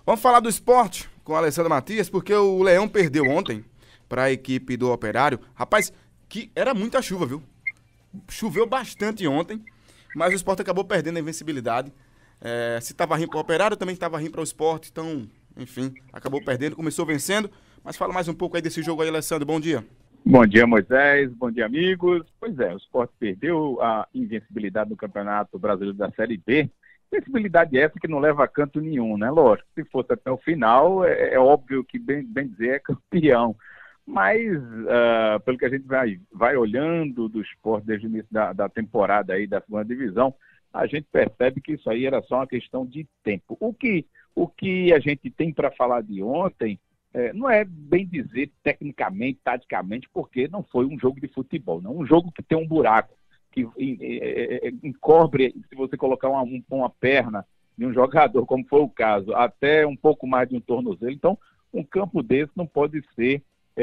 Vamos falar do esporte com o Alessandro Matias, porque o Leão perdeu ontem para a equipe do Operário. Rapaz, que era muita chuva, viu? Choveu bastante ontem, mas o esporte acabou perdendo a invencibilidade. Se estava rindo para o Operário, também estava rindo para o esporte. Então, enfim, acabou perdendo, começou vencendo. Mas fala mais um pouco aí desse jogo aí, Alessandro. Bom dia. Bom dia, Moisés. Bom dia, amigos. Pois é, o Sport perdeu a invencibilidade no Campeonato Brasileiro da Série B. Invencibilidade essa que não leva a canto nenhum, né? Lógico, se fosse até o final, é óbvio que, bem dizer, é campeão. Mas, pelo que a gente vai olhando do Sport desde o início da temporada aí da segunda divisão, a gente percebe que isso aí era só uma questão de tempo. O que a gente tem para falar de ontem não é bem dizer tecnicamente, taticamente, porque não foi um jogo de futebol, não. Um jogo que tem um buraco, que encobre, se você colocar uma perna de um jogador, como foi o caso, até um pouco mais de um tornozelo. Então, um campo desse não pode ser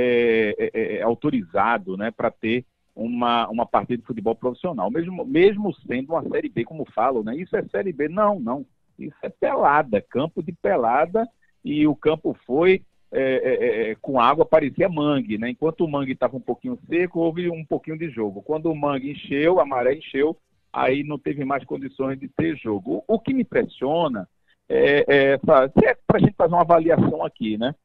autorizado, né, para ter uma partida de futebol profissional, mesmo sendo uma Série B, como falam, né? Isso é Série B? Não. Isso é pelada, campo de pelada, e o campo foi com água, parecia mangue, né? Enquanto o mangue estava um pouquinho seco, houve um pouquinho de jogo. Quando o mangue encheu, a maré encheu, aí não teve mais condições de ter jogo. O que me impressiona para a gente fazer uma avaliação aqui, né?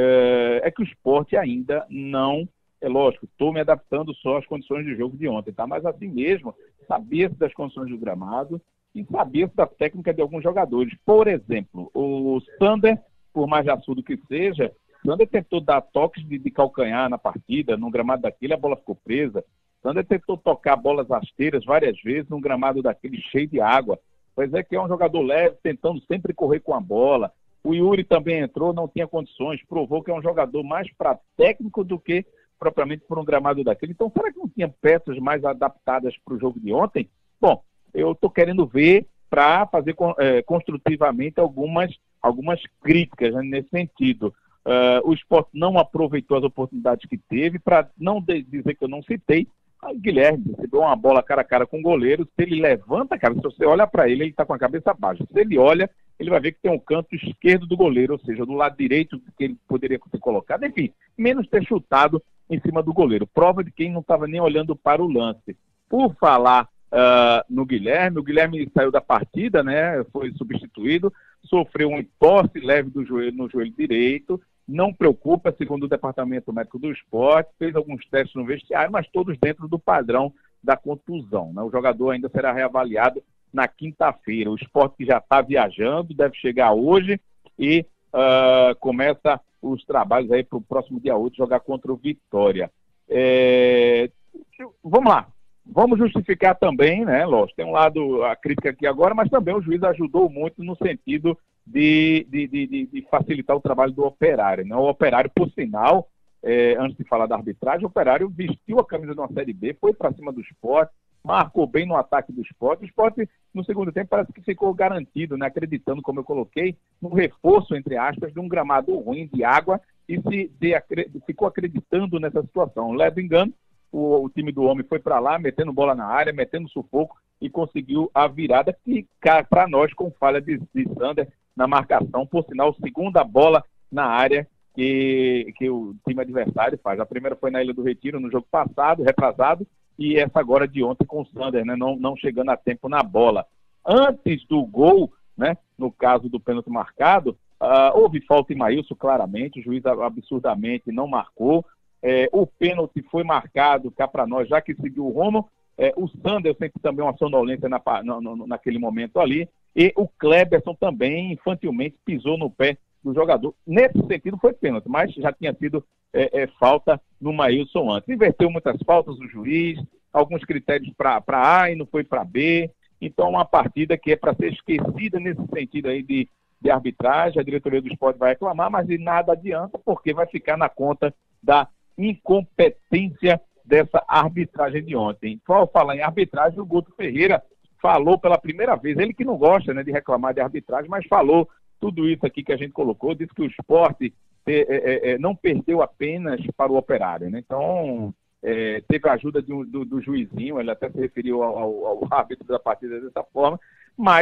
É que o Sport ainda não, lógico, estou me adaptando só às condições de jogo de ontem, tá? Mas assim mesmo, sabia-se das condições do gramado e sabia-se da técnica de alguns jogadores. Por exemplo, o Sander, por mais raçudo que seja, Sander tentou dar toques de calcanhar na partida, no gramado daquele a bola ficou presa. Sander tentou tocar bolas rasteiras várias vezes num gramado daquele cheio de água. Pois é que é um jogador leve, tentando sempre correr com a bola. O Yuri também entrou, não tinha condições, provou que é um jogador mais para técnico do que propriamente por um gramado daquele. Então, será que não tinha peças mais adaptadas para o jogo de ontem? Bom, eu estou querendo ver para fazer construtivamente algumas críticas, né, nesse sentido. O Sport não aproveitou as oportunidades que teve, para não dizer que eu não citei. O Guilherme recebeu uma bola cara a cara com o goleiro. Se ele levanta, cara, se você olha para ele está com a cabeça baixa. Se ele olha, ele vai ver que tem um canto esquerdo do goleiro, ou seja, do lado direito que ele poderia ter colocado. Enfim, menos ter chutado em cima do goleiro. Prova de quem não estava nem olhando para o lance. Por falar no Guilherme, o Guilherme saiu da partida, né? Foi substituído, sofreu um entorse leve no joelho direito. Não preocupa, segundo o departamento médico do Sport, fez alguns testes no vestiário, mas todos dentro do padrão da contusão, né? O jogador ainda será reavaliado na quinta-feira. O Sport, que já está viajando, deve chegar hoje e começa os trabalhos aí para o próximo dia 8, jogar contra o Vitória. Vamos lá. Vamos justificar também, né? Lógico, tem um lado a crítica aqui agora, mas também o juiz ajudou muito no sentido de facilitar o trabalho do Operário, né? O Operário, por sinal, antes de falar da arbitragem, o Operário vestiu a camisa de uma Série B, foi para cima do Sport, marcou bem no ataque do Sport. O Sport, no segundo tempo, parece que ficou garantido, né? Acreditando, como eu coloquei, no reforço, entre aspas, de um gramado ruim de água e ficou acreditando nessa situação. Leva engano, o time do homem foi para lá, metendo bola na área, metendo sufoco e conseguiu a virada que, para nós, com falha de Sander na marcação. Por sinal, segunda bola na área que o time adversário faz. A primeira foi na Ilha do Retiro, no jogo passado, retrasado, e essa agora de ontem com o Sander, né, não chegando a tempo na bola. Antes do gol, né, no caso do pênalti marcado, houve falta em Maílson, claramente, o juiz absurdamente não marcou. O pênalti foi marcado cá para nós, já que seguiu o rumo. O Sander sente também uma sonolência naquele momento ali, e o Kleberson também infantilmente pisou no pé do jogador. Nesse sentido foi pênalti, mas já tinha sido falta no Maílson antes. Inverteu muitas faltas o juiz, alguns critérios para A e não foi para B. Então uma partida que é para ser esquecida nesse sentido aí de arbitragem. A diretoria do Sport vai reclamar, mas de nada adianta, porque vai ficar na conta da incompetência dessa arbitragem de ontem. Ao falar em arbitragem, o Guto Ferreira falou pela primeira vez, ele que não gosta, né, de reclamar de arbitragem, mas falou tudo isso aqui que a gente colocou, disse que o Sport não perdeu apenas para o Operário, né? Então, teve a ajuda do juizinho, ele até se referiu ao árbitro da partida dessa forma, mas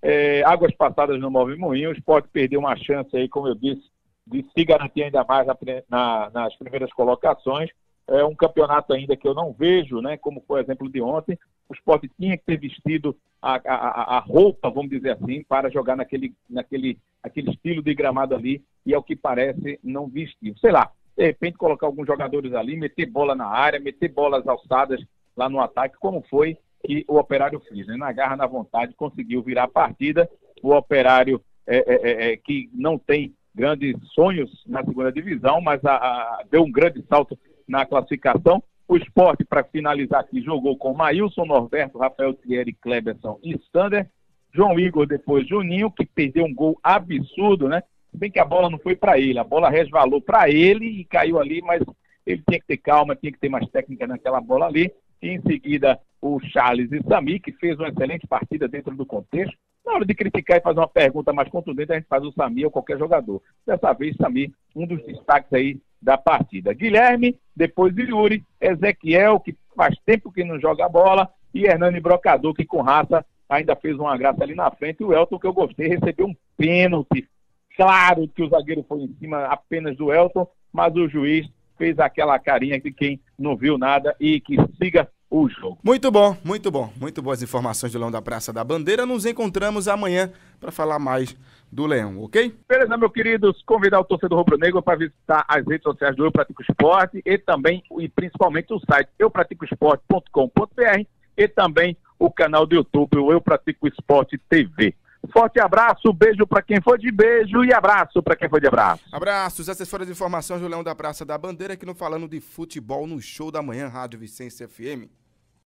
águas passadas no Move Moinho. O Sport perdeu uma chance aí, como eu disse, de se garantir ainda mais nas primeiras colocações. É um campeonato ainda que eu não vejo, né, como foi o exemplo de ontem. O Sport tinha que ter vestido a roupa, vamos dizer assim, para jogar naquele estilo de gramado ali, e ao que parece não vestiu. Sei lá, de repente colocar alguns jogadores ali, meter bola na área, meter bolas alçadas lá no ataque, como foi que o Operário fez, né? Na garra, na vontade, conseguiu virar a partida. O Operário que não tem grandes sonhos na segunda divisão, mas deu um grande salto na classificação. O Sport, para finalizar aqui, jogou com Maílson, Norberto, Rafael Thierry, Kleberson e Sander. João Igor, depois Juninho, que perdeu um gol absurdo, né? Se bem que a bola não foi para ele, a bola resvalou para ele e caiu ali, mas ele tinha que ter calma, tinha que ter mais técnica naquela bola ali. E em seguida, o Charles e Sami, que fez uma excelente partida dentro do contexto. Na hora de criticar e fazer uma pergunta mais contundente, a gente faz o Sami ou qualquer jogador. Dessa vez, Sami, um dos destaques aí da partida. Guilherme, depois de Yuri, Ezequiel, que faz tempo que não joga bola, e Hernani Brocador, que com raça ainda fez uma graça ali na frente. E o Elton, que eu gostei, recebeu um pênalti. Claro que o zagueiro foi em cima apenas do Elton, mas o juiz fez aquela carinha de quem não viu nada e que siga o jogo. Muito bom, muito bom. Muito boas informações do Leão da Praça da Bandeira. Nos encontramos amanhã para falar mais do Leão, ok? Beleza, meus queridos. Convidar o torcedor rubro-negro para visitar as redes sociais do Eu Pratico Esporte e também, e principalmente, o site eupraticoesporte.com.br e também o canal do YouTube, o Eu Pratico Esporte TV. Forte abraço, beijo para quem for de beijo e abraço para quem for de abraço. Abraços, essas foram as informações do Leão da Praça da Bandeira, aqui no Falando de Futebol no Show da Manhã, Rádio Vicência FM.